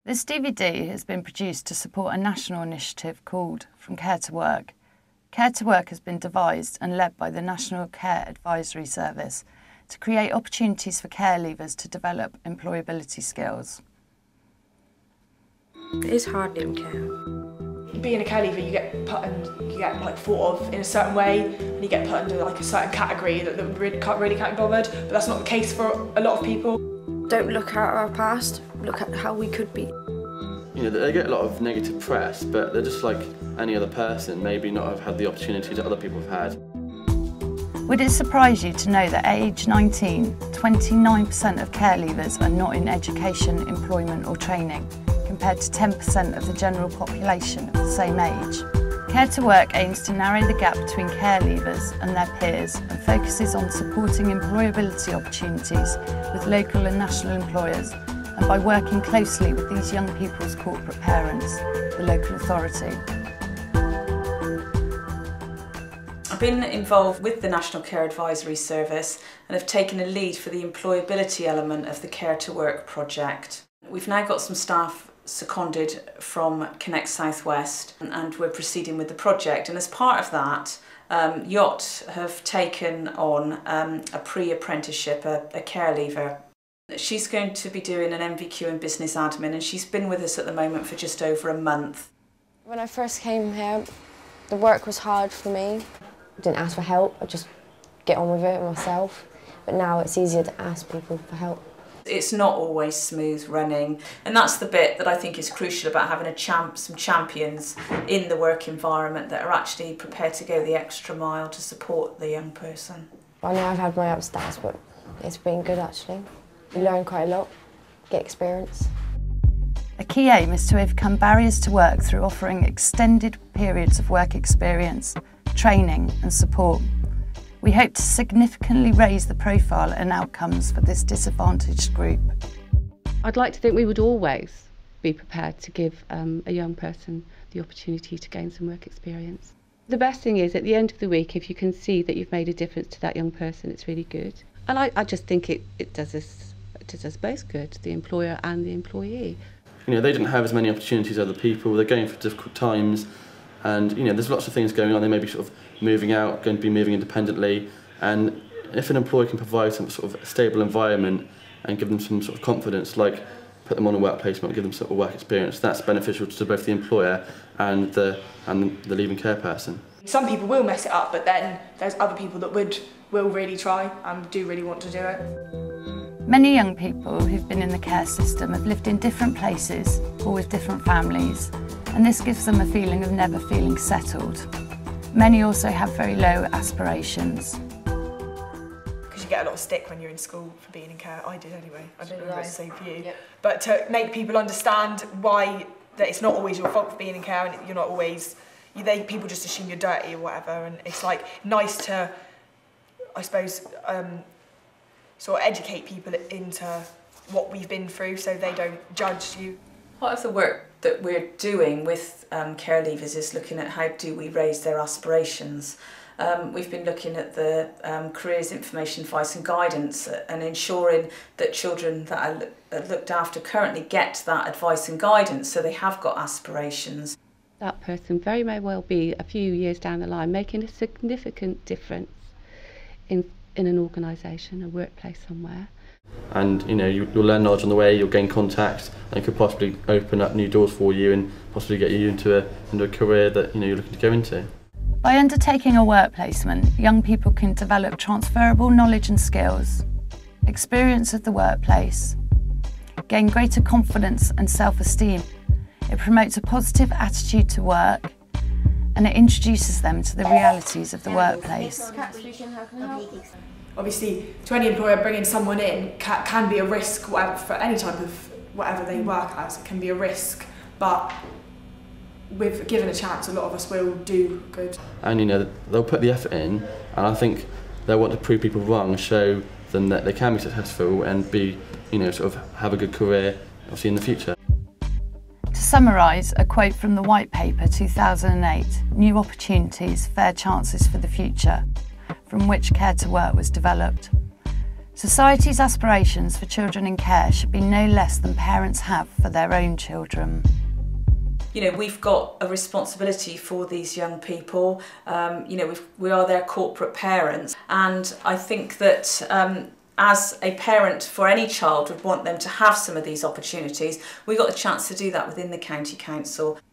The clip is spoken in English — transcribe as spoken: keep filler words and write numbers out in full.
This D V D has been produced to support a national initiative called From Care to Work. Care to Work has been devised and led by the National Care Advisory Service to create opportunities for care leavers to develop employability skills. It is hard doing care. Being a care leaver, you get put and you get like thought of in a certain way, and you get put under like a certain category that, that really can't really can't be bothered. But that's not the case for a lot of people. Don't look at our past. Look at how we could be. You know, they get a lot of negative press, but they're just like any other person, maybe not have had the opportunity that other people have had. Would it surprise you to know that at age nineteen, twenty-nine percent of care leavers are not in education, employment or training, compared to ten percent of the general population of the same age? Care to Work aims to narrow the gap between care leavers and their peers and focuses on supporting employability opportunities with local and national employers, and by working closely with these young people's corporate parents, the local authority. I've been involved with the National Care Advisory Service and have taken a lead for the employability element of the Care to Work project. We've now got some staff seconded from Connect South West and we're proceeding with the project, and as part of that um, Yacht have taken on um, a pre-apprenticeship, a, a care leaver. She's going to be doing an M V Q in business admin and she's been with us at the moment for just over a month. When I first came here, the work was hard for me. I didn't ask for help, I just get on with it myself. But now it's easier to ask people for help. It's not always smooth running, and that's the bit that I think is crucial about having a champ, some champions in the work environment that are actually prepared to go the extra mile to support the young person. I know I've had my ups and downs, but it's been good actually. You learn quite a lot, get experience. A key aim is to overcome barriers to work through offering extended periods of work experience, training and support. We hope to significantly raise the profile and outcomes for this disadvantaged group. I'd like to think we would always be prepared to give um, a young person the opportunity to gain some work experience. The best thing is, at the end of the week, if you can see that you've made a difference to that young person, it's really good. And I, I just think it, it, does us, it does us both good, the employer and the employee. You know, they didn't have as many opportunities as other people, they're going through difficult times, and you know, there's lots of things going on. They may be sort of moving out, going to be moving independently, and if an employer can provide some sort of stable environment and give them some sort of confidence, like put them on a work placement, give them sort of work experience, that's beneficial to both the employer and the and the leaving care person. Some people will mess it up, but then there's other people that would will really try and do really want to do it. Many young people who've been in the care system have lived in different places or with different families, and this gives them a feeling of never feeling settled. Many also have very low aspirations. Because you get a lot of stick when you're in school for being in care. I did anyway. I don't know if it's the same for you. Yep. But to make people understand why that it's not always your fault for being in care, and you're not always, you, they, people just assume you're dirty or whatever, and it's like nice to, I suppose, um, sort of educate people into what we've been through so they don't judge you. Part of the work that we're doing with um, care leavers is looking at how do we raise their aspirations. Um, we've been looking at the um, careers information, advice and guidance and ensuring that children that are, are looked after currently get that advice and guidance so they have got aspirations. That person very may well be a few years down the line making a significant difference in, in an organisation, a workplace somewhere. And you know, you, you'll learn knowledge on the way, you'll gain contacts, and it could possibly open up new doors for you and possibly get you into a, into a career that you know, you're looking to go into. By undertaking a work placement, young people can develop transferable knowledge and skills, experience of the workplace, gain greater confidence and self-esteem. It promotes a positive attitude to work, and it introduces them to the realities of the workplace. Obviously, to any employer, bringing someone in can, can be a risk, whatever, for any type of whatever they work as. It can be a risk, but with given a chance, a lot of us will do good. And you know, they'll put the effort in, and I think they'll want to prove people wrong, show them that they can be successful and be, you know, sort of have a good career, obviously in the future. To summarise, a quote from the White Paper two thousand eight, New Opportunities, Fair Chances for the Future, from which Care to Work was developed. Society's aspirations for children in care should be no less than parents have for their own children. You know, we've got a responsibility for these young people. Um, you know, we've, we are their corporate parents, and I think that um, as a parent for any child would want them to have some of these opportunities, we got the chance to do that within the County Council.